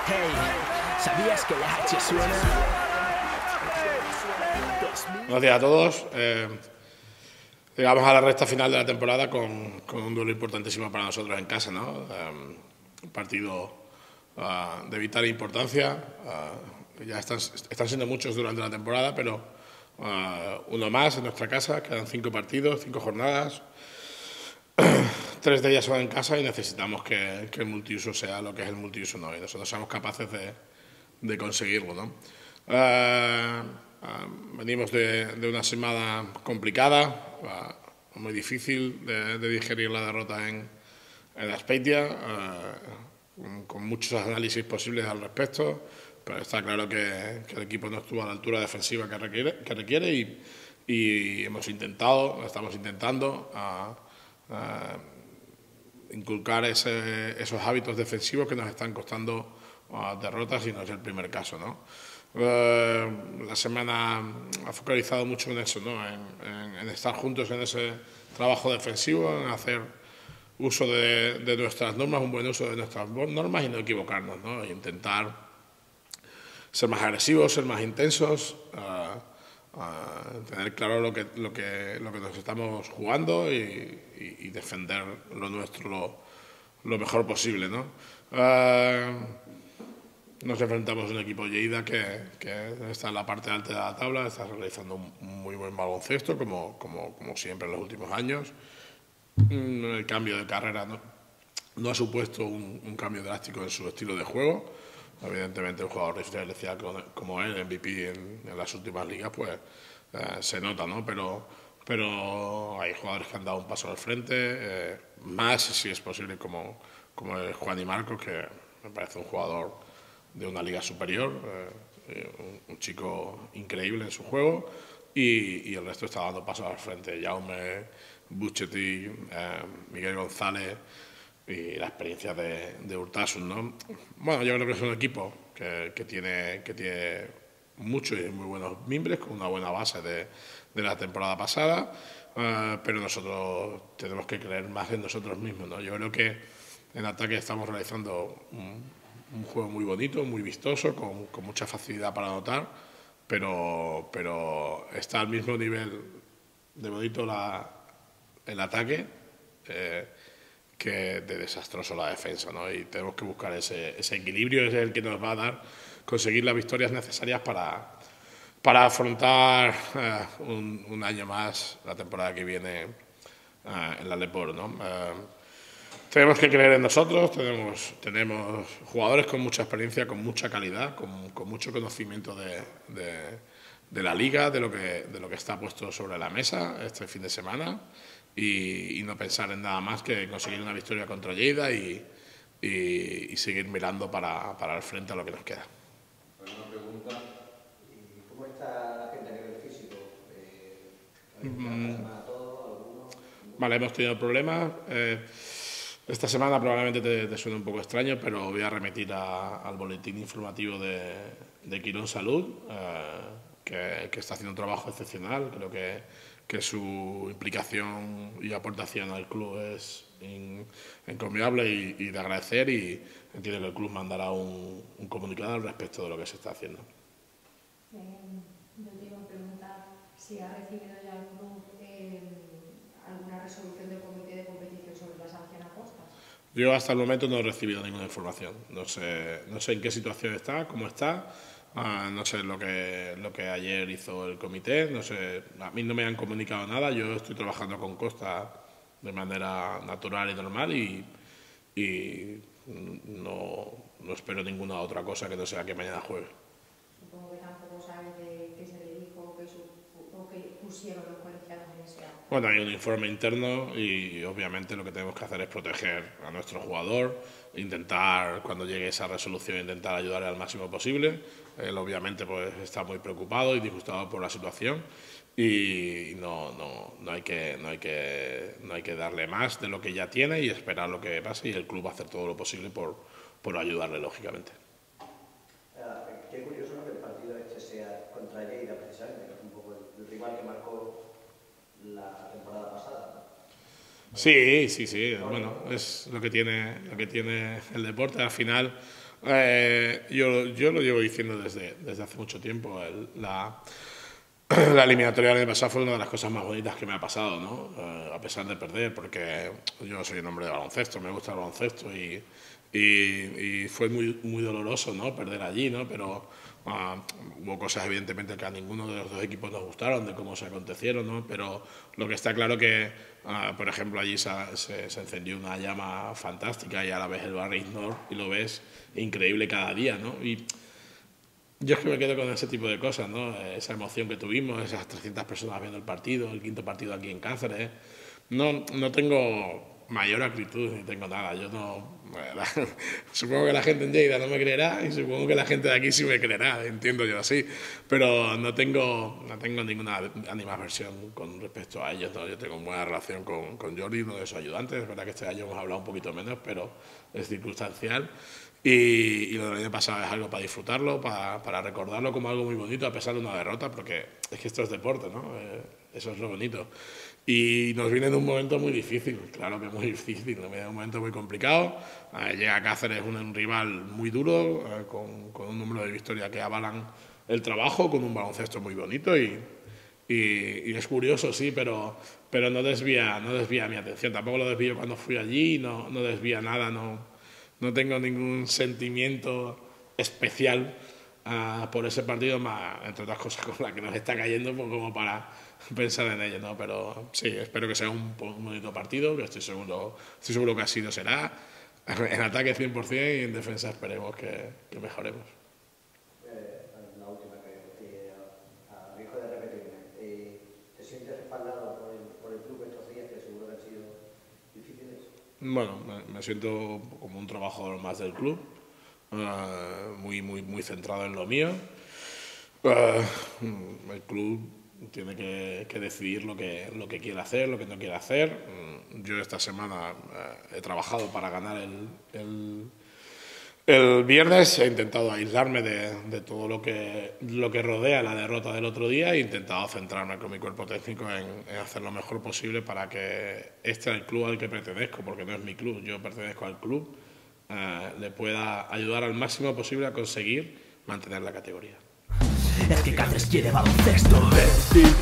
Hey, ¿sabías que la H suena? Buenos días a todos. Llegamos a la recta final de la temporada con un duelo importantísimo para nosotros en casa, ¿no? Un partido de vital importancia. Ya están siendo muchos durante la temporada, pero uno más en nuestra casa. Quedan 5 partidos, 5 jornadas. 3 de ellas son en casa y necesitamos que el multiuso sea lo que es el multiuso, ¿no? Y nosotros somos capaces de conseguirlo, ¿no? Venimos de una semana complicada, muy difícil de digerir la derrota en Azpeitia, con muchos análisis posibles al respecto, pero está claro que el equipo no estuvo a la altura defensiva que requiere y estamos intentando inculcar esos hábitos defensivos que nos están costando derrotas y no es el primer caso, ¿no? La semana ha focalizado mucho en eso, ¿no? En estar juntos en ese trabajo defensivo, en hacer uso de nuestras normas, un buen uso de nuestras normas y no equivocarnos, ¿no? E intentar ser más agresivos, ser más intensos, tener claro lo que nos estamos jugando y defender lo nuestro lo mejor posible, ¿no? Nos enfrentamos a un equipo Lleida que está en la parte alta de la tabla, está realizando un muy buen baloncesto, como siempre en los últimos años. El cambio de carrera no ha supuesto un cambio drástico en su estilo de juego. Evidentemente, un jugador diferencial como él, MVP en las últimas ligas, pues se nota, ¿no? Pero hay jugadores que han dado un paso al frente, más si es posible, como Juan y Marcos, que me parece un jugador de una liga superior, un chico increíble en su juego, y el resto está dando pasos al frente. Jaume, Buchetti, Miguel González y la experiencia de Urtasun, ¿no? Bueno, yo creo que es un equipo que tiene muchos y muy buenos miembros, con una buena base de la temporada pasada, pero nosotros tenemos que creer más en nosotros mismos, ¿no? Yo creo que en ataque estamos realizando un juego muy bonito, muy vistoso, con mucha facilidad para anotar, pero está al mismo nivel de bonito el ataque que de desastroso la defensa, ¿no? Y tenemos que buscar ese equilibrio, es el que nos va a dar conseguir las victorias necesarias para afrontar un año más la temporada que viene en la Leporo, ¿no? Tenemos que creer en nosotros, tenemos jugadores con mucha experiencia, con mucha calidad, con mucho conocimiento de la liga, de lo que está puesto sobre la mesa este fin de semana y no pensar en nada más que conseguir una victoria contra Lleida y seguir mirando para el frente a lo que nos queda. Una pregunta, ¿cómo está la gente a nivel físico? ¿Esta semana todo? ¿Alguno? Vale, hemos tenido problemas. Esta semana probablemente te suene un poco extraño, pero voy a remitir al boletín informativo de Quirón Salud, que está haciendo un trabajo excepcional. Creo que su implicación y aportación al club es encomiable y de agradecer, y entiendo que el club mandará un comunicado al respecto de lo que se está haciendo. Yo te iba a preguntar si ha recibido ya el club alguna resolución del comité de competición sobre la sanción a Costas. Yo hasta el momento no he recibido ninguna información. No sé en qué situación está, cómo está. No sé lo que ayer hizo el comité. No sé, a mí no me han comunicado nada. Yo estoy trabajando con Costa de manera natural y normal y no espero ninguna otra cosa que no sea que mañana juegue. Supongo que tampoco sabes de qué se le dijo o qué pusieron los colegiados en ese acto. Bueno, hay un informe interno y obviamente lo que tenemos que hacer es proteger a nuestro jugador, intentar, cuando llegue esa resolución, intentar ayudarle al máximo posible. Él obviamente pues está muy preocupado y disgustado por la situación y no hay que darle más de lo que ya tiene y esperar lo que pase, y el club va a hacer todo lo posible por ayudarle, lógicamente. Qué curioso, ¿no?, que el partido este sea contra Lleida, precisamente, que es un poco el rival que marcó la temporada pasada, ¿no? Sí. Bueno, es lo que tiene el deporte. Al final Yo lo llevo diciendo desde hace mucho tiempo. La eliminatoria del pasado fue una de las cosas más bonitas que me ha pasado, ¿no? A pesar de perder, porque yo soy un hombre de baloncesto, me gusta el baloncesto y fue muy doloroso, ¿no? Perder allí, ¿no? Pero hubo cosas evidentemente que a ninguno de los dos equipos nos gustaron de cómo se acontecieron, ¿no? Pero lo que está claro que, por ejemplo, allí se encendió una llama fantástica y a la vez el Barry North y lo ves increíble cada día, ¿no? Y yo es que me quedo con ese tipo de cosas, ¿no? Esa emoción que tuvimos, esas 300 personas viendo el partido, el quinto partido aquí en Cáceres. No tengo mayor acritud ni tengo nada. Yo no... supongo que la gente en Lleida no me creerá y supongo que la gente de aquí sí me creerá, entiendo yo así. Pero no tengo ninguna animadversión con respecto a ellos, ¿no? Yo tengo buena relación con Jordi, uno de sus ayudantes. Es verdad que este año hemos hablado un poquito menos, pero es circunstancial. Y lo del año pasado es algo para disfrutarlo, para recordarlo como algo muy bonito, a pesar de una derrota, porque es que esto es deporte, ¿no? Eso es lo bonito. Y nos viene en un momento muy difícil, claro que muy difícil, nos viene en un momento muy complicado. Llega Cáceres un rival muy duro, con un número de victorias que avalan el trabajo, con un baloncesto muy bonito y es curioso, sí, pero no desvía mi atención. Tampoco lo desvío cuando fui allí, no desvía nada, no tengo ningún sentimiento especial por ese partido, más, entre otras cosas con la que nos está cayendo, pues como para pensar en ello, ¿no? Pero sí, espero que sea un bonito partido, que estoy seguro que así lo será. En ataque 100% y en defensa esperemos que mejoremos. La última que a riesgo de repetirme, ¿te sientes respaldado por el club estos días que seguro que han sido difíciles? Bueno, me siento como un trabajador más del club, muy centrado en lo mío. El club tiene que decidir lo que quiere hacer, lo que no quiere hacer. Yo esta semana he trabajado para ganar el viernes, he intentado aislarme de todo lo que rodea la derrota del otro día e he intentado centrarme con mi cuerpo técnico en hacer lo mejor posible para que este el club al que pertenezco, porque no es mi club, yo pertenezco al club, le pueda ayudar al máximo posible a conseguir mantener la categoría. Es que Cáceres quiere baloncesto.